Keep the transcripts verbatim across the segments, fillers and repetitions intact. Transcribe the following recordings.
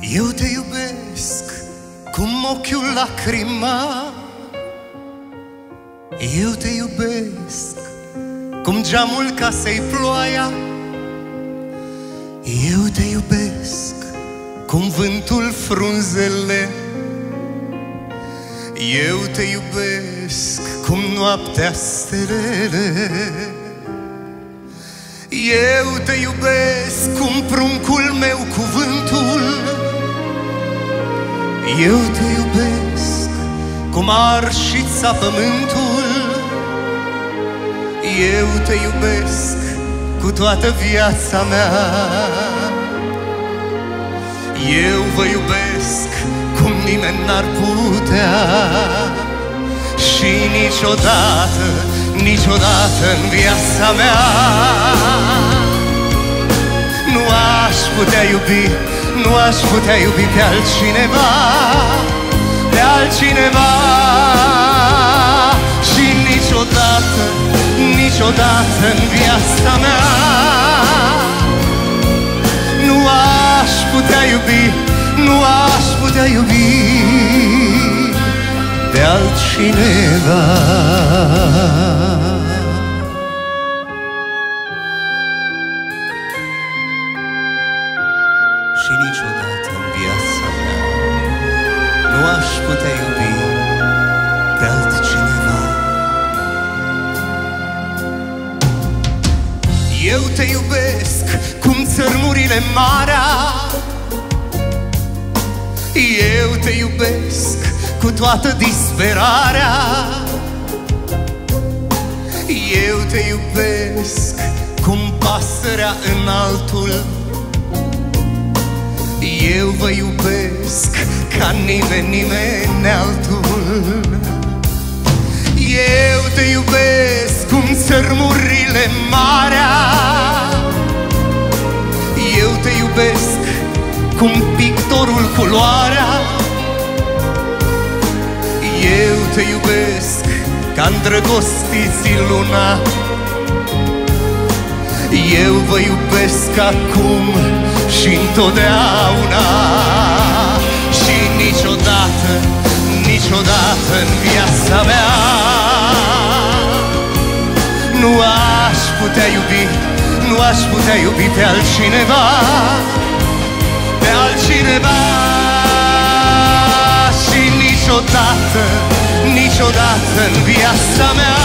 Eu te iubesc cum ochiul lacrima, eu te iubesc cum geamul casei ploaia, eu te iubesc cum vântul frunzele, eu te iubesc cum noaptea stelele, eu te iubesc cum pruncul meu cuvântul, eu te iubesc cum arșița pământul, eu te iubesc cu toată viața mea. Eu vă iubesc cum nimeni n-ar putea și niciodată, niciodată în viața mea nu aș putea iubi, nu aș putea iubi pe altcineva, pe altcineva. Și niciodată, niciodată în viața mea nu aș putea iubi, nu aș putea iubi pe altcineva. Și niciodată în viața mea nu aș putea iubi pe altcineva. Eu te iubesc cum țărmurile marea, eu te iubesc cu toată disperarea, eu te iubesc cum pasărea în altul, eu vă iubesc ca nimeni, nimeni altul. Eu te iubesc cum țărmurile marea, eu te iubesc cum pictorul culoarea, eu te iubesc ca îndrăgostiții luna, eu vă iubesc acum și întotdeauna. Și niciodată, niciodată în viața mea nu aș putea iubi, nu aș putea iubi pe altcineva, pe altcineva. Și niciodată, niciodată în viața mea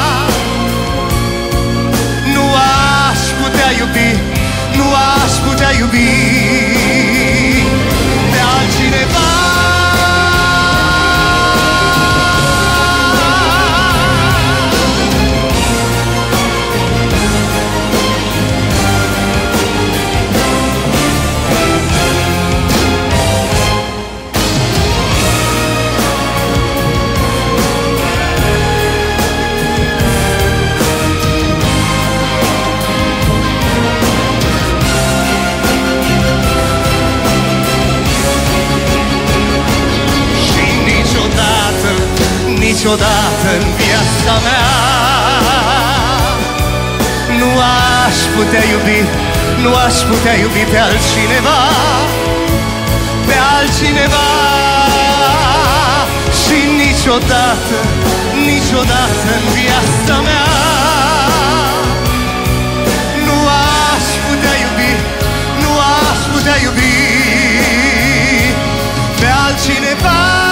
nu aș putea iubi, nu aș putea iubi pe altcineva. Niciodată în viața mea nu aș putea iubi, nu aș putea iubi pe altcineva, pe altcineva. Și niciodată, niciodată în viața mea nu aș putea iubi, nu aș putea iubi pe altcineva.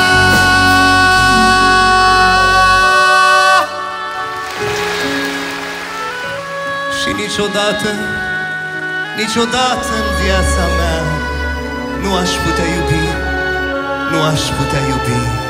Și niciodată, niciodată în viața mea nu aș putea iubi, nu aș putea iubi